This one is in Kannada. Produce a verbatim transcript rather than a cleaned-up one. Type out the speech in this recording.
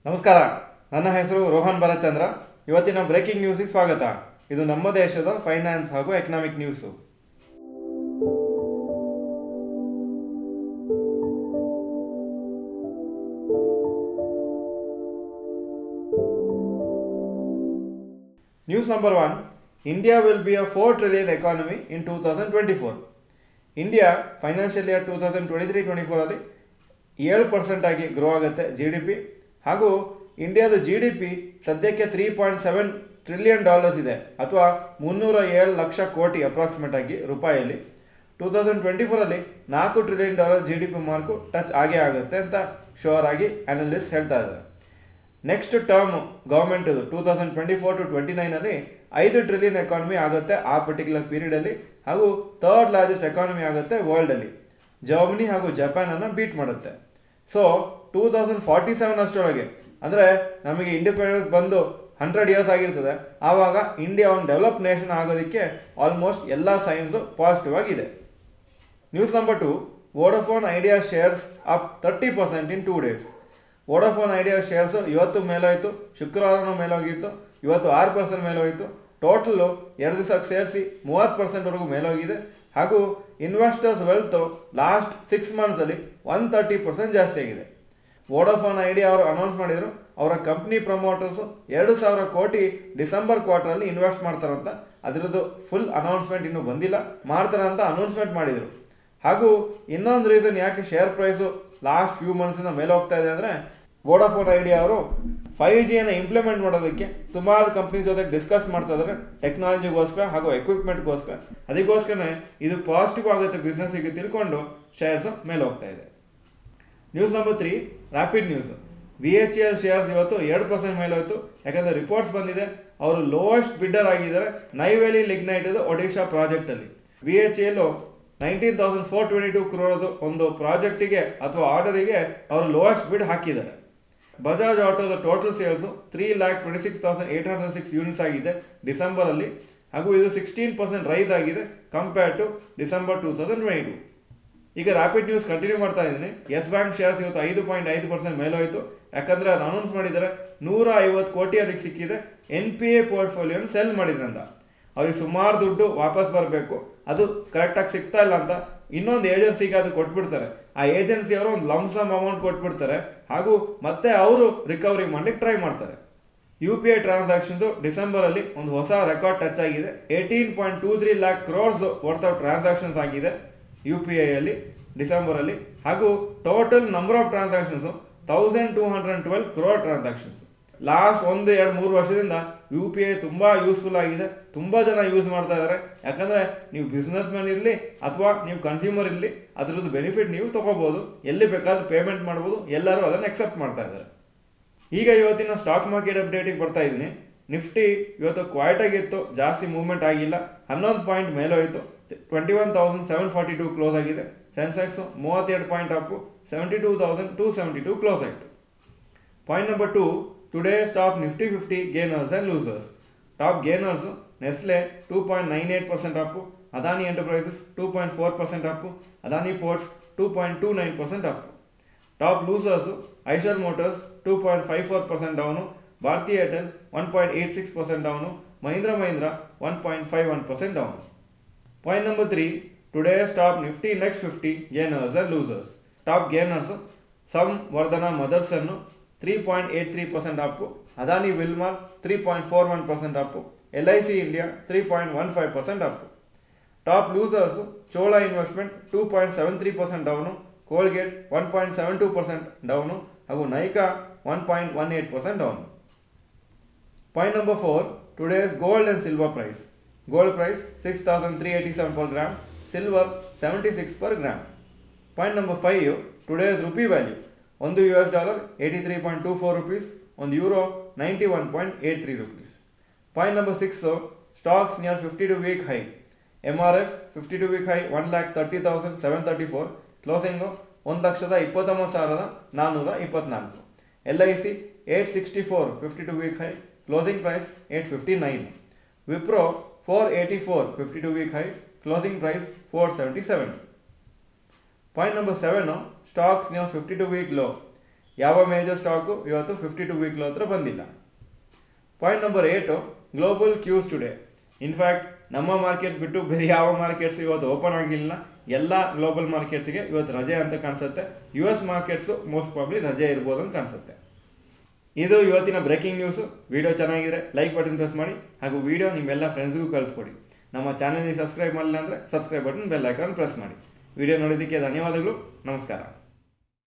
ನಮಸ್ಕಾರ, ನನ್ನ ಹೆಸರು ರೋಹನ್ ಭರಚಂದ್ರ. ಇವತ್ತಿನ ಬ್ರೇಕಿಂಗ್ ನ್ಯೂಸಿಗೆ ಸ್ವಾಗತ. ಇದು ನಮ್ಮ ದೇಶದ ಫೈನಾನ್ಸ್ ಹಾಗೂ economic news. News number one, India will be a four trillion economy in two thousand twenty four. India financial year two thousand twenty three twenty ಫೋರಲ್ಲಿ ಏಳು ಪರ್ಸೆಂಟ್ ಆಗಿ ಗ್ರೋ ಆಗುತ್ತೆ ಜಿ ಡಿ ಪಿ. ಹಾಗೂ ಇಂಡಿಯಾದ ಜಿ ಡಿ ಪಿ ಸದ್ಯಕ್ಕೆ three point seven trillion dollars ಇದೆ, ಅಥವಾ ಮುನ್ನೂರ ಏಳು ಲಕ್ಷ ಕೋಟಿ ಅಪ್ರಾಕ್ಸಿಮೇಟ್ ಆಗಿ ರೂಪಾಯಿಯಲ್ಲಿ. ಟೂ ತೌಸಂಡ್ ಟ್ವೆಂಟಿ ಫೋರಲ್ಲಿ ನಾಲ್ಕು trillion dollar G D P mark touch ಆಗೇ ಆಗುತ್ತೆ ಅಂತ ಶೋರ್ ಆಗಿ ಅನಲಿಸ್ಟ್ ಹೇಳ್ತಾ ಇದ್ದಾರೆ. ನೆಕ್ಸ್ಟ್ ಟರ್ಮ್ ಗೌರ್ಮೆಂಟದು two thousand twenty four to twenty ನೈನಲ್ಲಿ ಐದು ಟ್ರಿಲಿಯನ್ ಎಕಾನಮಿ ಆಗುತ್ತೆ ಆ ಪರ್ಟಿಕ್ಯುಲರ್ ಪೀರಿಯಡಲ್ಲಿ. ಹಾಗೂ ಥರ್ಡ್ ಲಾರ್ಜೆಸ್ಟ್ ಎಕಾನಮಿ ಆಗುತ್ತೆ ವರ್ಲ್ಡಲ್ಲಿ. ಜರ್ಮನಿ ಹಾಗೂ ಜಪಾನನ್ನು ಬೀಟ್ ಮಾಡುತ್ತೆ. So two thousand forty seven ಅಷ್ಟರೊಳಗೆ, ಅಂದರೆ ನಮಗೆ ಇಂಡಿಪೆಂಡೆನ್ಸ್ ಬಂದು ಹಂಡ್ರೆಡ್ ಇಯರ್ಸ್ ಆಗಿರ್ತದೆ, ಆವಾಗ ಇಂಡಿಯಾ ಒಂದು ಡೆವಲಪ್ ನೇಷನ್ ಆಗೋದಕ್ಕೆ ಆಲ್ಮೋಸ್ಟ್ ಎಲ್ಲ ಸೈನ್ಸು ಪಾಸಿಟಿವ್ ಆಗಿದೆ. News number two, Vodafone Idea shares up thirty percent in two days. Vodafone Idea shares ಇವತ್ತು ಮೇಲೋಯಿತು, ಶುಕ್ರವಾರನೂ ಮೇಲೋಗಿತ್ತು, ಇವತ್ತು ಆರು ಪರ್ಸೆಂಟ್ ಮೇಲೋಯಿತು. ಟೋಟಲು ಎರಡು ದಿವಸಕ್ಕೆ ಸೇರಿಸಿ ಮೂವತ್ತು ಪರ್ಸೆಂಟ್ವರೆಗೂ ಮೇಲೋಗಿದೆ. ಹಾಗೂ ಇನ್ವೆಸ್ಟರ್ಸ್ ವೆಲ್ತು ಲಾಸ್ಟ್ ಸಿಕ್ಸ್ ಮಂತ್ಸಲ್ಲಿ ಒನ್ ತರ್ಟಿ ಪರ್ಸೆಂಟ್ ಜಾಸ್ತಿ ಆಗಿದೆ. ವೋಡಾಫೋನ್ ಐಡಿಯಾ ಅವರು ಅನೌನ್ಸ್ ಮಾಡಿದರು, ಅವರ ಕಂಪ್ನಿ ಪ್ರಮೋಟರ್ಸು ಎರಡು ಸಾವಿರ ಕೋಟಿ ಡಿಸೆಂಬರ್ ಕ್ವಾರ್ಟರಲ್ಲಿ ಇನ್ವೆಸ್ಟ್ ಮಾಡ್ತಾರಂತ. ಅದರದ್ದು ಫುಲ್ ಅನೌನ್ಸ್ಮೆಂಟ್ ಇನ್ನೂ ಬಂದಿಲ್ಲ, ಮಾಡ್ತಾರಂತ ಅನೌನ್ಸ್ಮೆಂಟ್ ಮಾಡಿದರು. ಹಾಗೂ ಇನ್ನೊಂದು ರೀಸನ್ ಯಾಕೆ ಶೇರ್ ಪ್ರೈಸು ಲಾಸ್ಟ್ ಫ್ಯೂ ಮಂತ್ಸಿಂದ ಮೇಲೆ ಹೋಗ್ತಾ ಇದೆ ಅಂದರೆ, ವೋಡಾಫೋನ್ ಐಡಿಯಾ ಅವರು ಫೈವ್ ಜಿಯನ್ನು ಇಂಪ್ಲಿಮೆಂಟ್ ಮಾಡೋದಕ್ಕೆ ಸುಮಾರು ಕಂಪ್ನಿ ಜೊತೆ ಡಿಸ್ಕಸ್ ಮಾಡ್ತಾ ಇದ್ದಾರೆ, ಟೆಕ್ನಾಲಜಿಗೋಸ್ಕರ ಹಾಗೂ ಎಕ್ವಿಪ್ಮೆಂಟ್ಗೋಸ್ಕರ. ಅದಕ್ಕೋಸ್ಕರನೇ ಇದು ಪಾಸಿಟಿವ್ ಆಗುತ್ತೆ ಬಿಸ್ನೆಸ್ಸಿಗೆ ತಿಳ್ಕೊಂಡು ಶೇರ್ಸು ಮೇಲೆ ಹೋಗ್ತಾ ಇದೆ. News number three, rapid news. V H L shares ಇವತ್ತು ಎರಡು ಪರ್ಸೆಂಟ್ ಮೇಲೆ ಹೋಯಿತು. ಯಾಕಂದರೆ ರಿಪೋರ್ಟ್ಸ್ ಬಂದಿದೆ, ಅವರು ಲೋಯೆಸ್ಟ್ ಬಿಡ್ಡರ್ ಆಗಿದ್ದಾರೆ ನೈವೇಲಿ ಲಿಗ್ನೈಟದು ಒಡಿಶಾ ಪ್ರಾಜೆಕ್ಟಲ್ಲಿ. V H L nineteen thousand four twenty two ಕ್ರೋರ್ದು ಒಂದು ಪ್ರಾಜೆಕ್ಟಿಗೆ ಅಥವಾ ಆರ್ಡರಿಗೆ ಅವರು ಲೋಯೆಸ್ಟ್ ಬಿಡ್ ಹಾಕಿದ್ದಾರೆ. ಬಜಾಜ್ ಆಟೋದ total sales three lakh twenty six thousand eight hundred six units ಆಗಿದೆ ಡಿಸೆಂಬರಲ್ಲಿ. ಹಾಗೂ ಇದು ಸಿಕ್ಸ್ಟೀನ್ ಪರ್ಸೆಂಟ್ ರೈಸ್ ಆಗಿದೆ compared to December two thousand twenty two. ಈಗ ರ್ಯಾಪಿಡ್ ನ್ಯೂಸ್ ಕಂಟಿನ್ಯೂ ಮಾಡ್ತಾ ಇದ್ದೀನಿ. ಎಸ್ ಬ್ಯಾಂಕ್ ಶೇರ್ಸ್ ಇವತ್ತು ಐದು ಪಾಯಿಂಟ್ ಐದು ಪರ್ಸೆಂಟ್ ಮೇಲೋಯಿತು. ಯಾಕಂದರೆ ಅವ್ರು ಅನೌನ್ಸ್ ಮಾಡಿದ್ದಾರೆ ನೂರ ಐವತ್ತು ಕೋಟಿ ಅದಕ್ಕೆ ಸಿಕ್ಕಿದೆ, ಎನ್ ಪಿ ಎ ಪೋರ್ಟ್ಫೋಲಿಯೋನ ಸೆಲ್ ಮಾಡಿದ್ರಂತ. ಅವ್ರಿಗೆ ಸುಮಾರು ದುಡ್ಡು ವಾಪಸ್ ಬರಬೇಕು, ಅದು ಕರೆಕ್ಟಾಗಿ ಸಿಗ್ತಾ ಇಲ್ಲ ಅಂತ ಇನ್ನೊಂದು ಏಜೆನ್ಸಿಗೆ ಅದು ಕೊಟ್ಬಿಡ್ತಾರೆ. ಆ ಏಜೆನ್ಸಿಯವರು ಒಂದು ಲಂಸಮ್ ಅಮೌಂಟ್ ಕೊಟ್ಬಿಡ್ತಾರೆ, ಹಾಗೂ ಮತ್ತೆ ಅವರು ರಿಕವರಿ ಮಾಡಲಿಕ್ಕೆ ಟ್ರೈ ಮಾಡ್ತಾರೆ. ಯು ಪಿ ಐ ಟ್ರಾನ್ಸಾಕ್ಷನ್ದು ಡಿಸೆಂಬರಲ್ಲಿ ಒಂದು ಹೊಸ ರೆಕಾರ್ಡ್ ಟಚ್ ಆಗಿದೆ. Eighteen point two three lakh crores worth of transactions ಆಗಿದೆ ಯು ಪಿ ಐಯಲ್ಲಿ ಡಿಸೆಂಬರಲ್ಲಿ. ಹಾಗೂ total number of transactions thousand two hundred twelve crore transactions. Last ಒಂದು ಎರಡು ಮೂರು ವರ್ಷದಿಂದ ಯು ಪಿ ಐ ತುಂಬ ಯೂಸ್ಫುಲ್ ಆಗಿದೆ, ತುಂಬ ಜನ ಯೂಸ್ ಮಾಡ್ತಾ ಇದ್ದಾರೆ. ಯಾಕಂದರೆ ನೀವು ಬಿಸ್ನೆಸ್ ಮ್ಯಾನ್ ಇರಲಿ ಅಥವಾ ನೀವು ಕನ್ಸ್ಯೂಮರ್ ಇರಲಿ, ಅದರದ್ದು ಬೆನಿಫಿಟ್ ನೀವು ತೊಗೋಬೋದು, ಎಲ್ಲಿ ಬೇಕಾದ್ರೂ ಪೇಮೆಂಟ್ ಮಾಡ್ಬೋದು, ಎಲ್ಲರೂ ಅದನ್ನು ಎಕ್ಸೆಪ್ಟ್ ಮಾಡ್ತಾ ಇದ್ದಾರೆ. ಈಗ ಇವತ್ತಿನ ಸ್ಟಾಕ್ ಮಾರ್ಕೆಟ್ ಅಪ್ಡೇಟಿಗೆ ಬರ್ತಾ ಇದ್ದೀನಿ. ನಿಫ್ಟಿ ಇವತ್ತು ಕ್ವಾಯ್ಟಾಗಿತ್ತು, ಜಾಸ್ತಿ ಮೂವ್ಮೆಂಟ್ ಆಗಿಲ್ಲ, ಹನ್ನೊಂದು ಪಾಯಿಂಟ್ ಮೇಲೋಯಿತು, twenty one thousand seven forty two close ಆಗಿದೆ. ಸೆನ್ಸೆಕ್ಸು ಮೂವತ್ತೆರಡು point up, seventy two thousand two seventy two close ಆಯಿತು. Point number two, today's top Nifty fifty gainers and losers. Top gainers Nestle two point nine eight percent up, Adani enterprises two point four percent up, Adani ports two point two nine percent up. Top losers Eicher motors two point five four percent down, Bharati Airtel one point eight six percent down, Mahindra Mahindra one point five one percent down. Point number three, today's top Nifty next fifty gainers and losers. Top gainers Samvardhana Motherson three point eight three percent up, Adani Wilmar three point four one percent up, L I C India three point one five percent up. Top losers Chola investment two point seven three percent down, Colgate one point seven two percent down, ಹಾಗೂ Nykaa one point one eight percent down. Point number four, today's gold and silver price. Gold price six thousand three eighty seven per gram, silver seventy six per gram. Point number five, today's rupee value. ಒಂದು U S dollar eighty three point two four rupees, ಒಂದು euro ninety one point eight three rupees. Point number six, stocks near fifty two week high. M R F fifty two week high one lakh thirty thousand seven thirty four, closing ಒಂದು ಲಕ್ಷದ ಇಪ್ಪತ್ತೊಂಬತ್ತು ಸಾವಿರದ ನಾನ್ನೂರ ಇಪ್ಪತ್ತ್ನಾಲ್ಕು. L I C eight sixty four fifty two week high, closing price eight fifty nine. Wipro four eighty four fifty two week high, closing price four seventy seven. Point number seven, stocks near fifty-two week low. ಯಾವ ಮೇಜರ್ ಸ್ಟಾಕು ಇವತ್ತು ಫಿಫ್ಟಿ ಟು ವೀಕ್ಲೋ ಹತ್ರ ಬಂದಿಲ್ಲ. Point number eight, global cues today. In fact ನಮ್ಮ ಮಾರ್ಕೆಟ್ಸ್ ಬಿಟ್ಟು ಬೇರೆ ಯಾವ ಮಾರ್ಕೆಟ್ಸ್ ಇವತ್ತು ಓಪನ್ ಆಗಿಲ್ಲ. ಎಲ್ಲ ಗ್ಲೋಬಲ್ ಮಾರ್ಕೆಟ್ಸ್ಗೆ ಇವತ್ತು ರಜೆ ಅಂತ ಕಾಣಿಸುತ್ತೆ. U S markets most probably ರಜೆ ಇರ್ಬೋದು ಅಂತ ಕಾಣಿಸುತ್ತೆ. ಇದು ಇವತ್ತಿನ ಬ್ರೇಕಿಂಗ್ ನ್ಯೂಸು. ವಿಡಿಯೋ ಚೆನ್ನಾಗಿದ್ರೆ ಲೈಕ್ ಬಟನ್ ಪ್ರೆಸ್ ಮಾಡಿ, ಹಾಗೂ ವಿಡಿಯೋ ನಿಮ್ಮೆಲ್ಲ ಫ್ರೆಂಡ್ಸ್ಗೂ ಕಳಿಸ್ಕೊಡಿ. ನಮ್ಮ ಚಾನಲ್ಗೆ ಸಬ್ಸ್ಕ್ರೈಬ್ ಮಾಡಲಿಲ್ಲ ಅಂದರೆ subscribe button bell icon press ಮಾಡಿ. ವಿಡಿಯೋ ನೋಡಿದ್ದಕ್ಕೆ ಧನ್ಯವಾದಗಳು. ನಮಸ್ಕಾರ.